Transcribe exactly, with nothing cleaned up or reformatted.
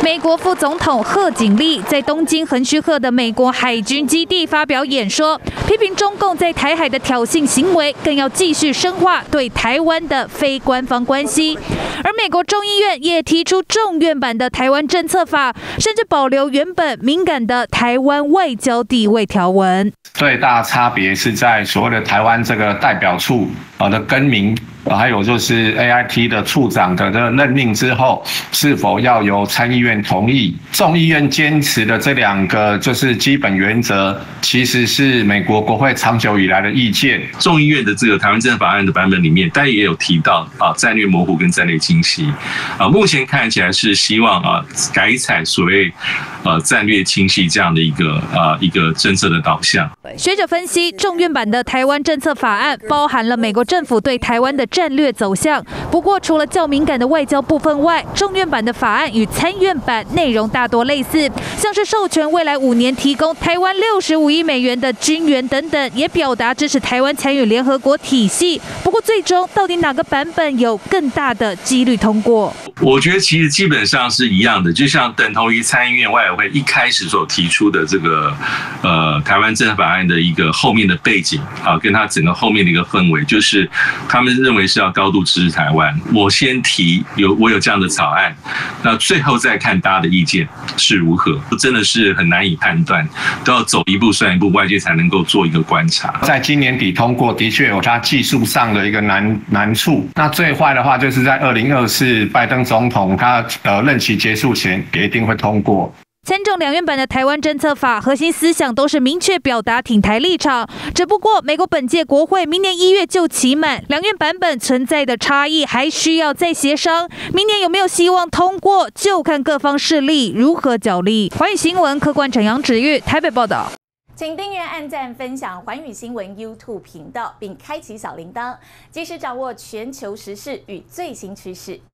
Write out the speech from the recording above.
美国副总统贺锦丽在东京横须贺的美国海军基地发表演说，批评中共在台海的挑衅行为，更要继续深化对台湾的非官方关系。而美国众议院也提出众院版的台湾政策法，甚至保留原本敏感的台湾外交地位条文。 最大差别是在所谓的台湾这个代表处呃的更名。还有就是 A I T 的处长的任命之后，是否要由参议院同意？众议院坚持的这两个就是基本原则，其实是美国国会长久以来的意见。 众议院的这个台湾政策法案的版本里面，大家也有提到啊，战略模糊跟战略清晰啊，目前看起来是希望啊改采所谓呃战略清晰这样的一个啊一个政策的导向。 学者分析，众院版的台湾政策法案包含了美国政府对台湾的战略走向。不过，除了较敏感的外交部分外，众院版的法案与参院版内容大多类似，像是授权未来五年提供台湾六十五亿美元的军援等等，也表达支持台湾参与联合国体系。不过，最终到底哪个版本有更大的几率通过？ 我觉得其实基本上是一样的，就像等同于参议院外委会一开始所提出的这个呃台湾政策法案的一个后面的背景啊，跟它整个后面的一个氛围，就是他们认为是要高度支持台湾。我先提有我有这样的草案，那最后再看大家的意见是如何，真的是很难以判断，都要走一步算一步，外界才能够做一个观察。 在今年底通过，的确有它技术上的一个难难处。那最坏的话，就是在二零二四拜登总统他呃任期结束前，也一定会通过。 参众两院版的台湾政策法核心思想都是明确表达挺台立场，只不过美国本届国会明年一月就期满，两院版本存在的差异还需要再协商。明年有没有希望通过，就看各方势力如何角力。寰宇新闻客观陈阳子玉台北报道。 请订阅、按赞、分享寰宇新闻 YouTube 频道，并开启小铃铛，及时掌握全球时事与最新趋势。